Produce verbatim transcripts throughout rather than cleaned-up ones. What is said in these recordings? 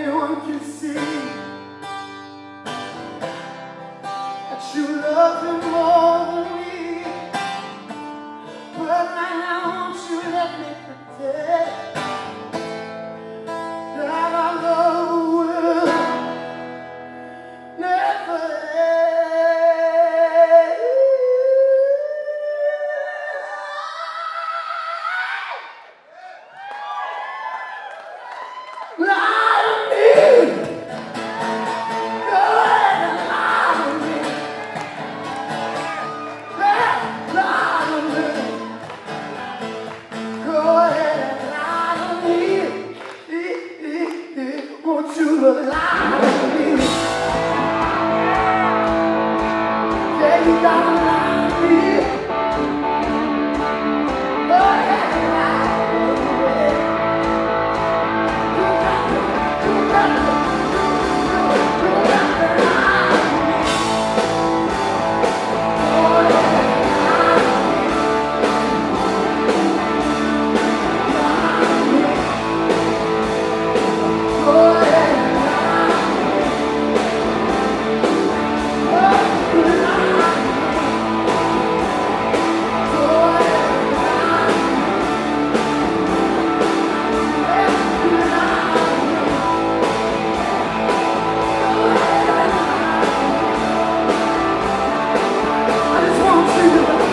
anyone can see that you love him more than me. But now won't you let me pretend that our love will never end. Lie to me. Go ahead and lie to me. Yeah, lie to me. Go ahead and lie to me. Won't you lie to me? Yeah, you gotta lie to me. Go ahead and lie to me. You got to, you got to, you, you, you got to lie to me. Go ahead and lie to me. Lie to me. Go ahead and lie to me. Oh, you lie to me. Go ahead and lie to me. Yeah, you lie to me. Go ahead and lie to me. I just want you to lie.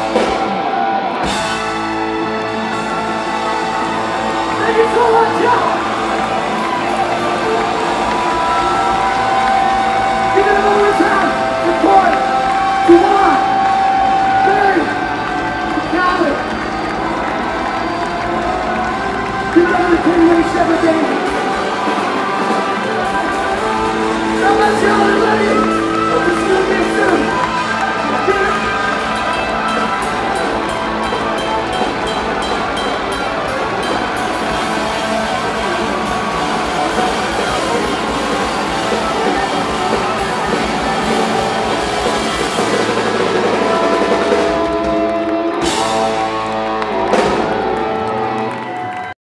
Thank you so much, y'all.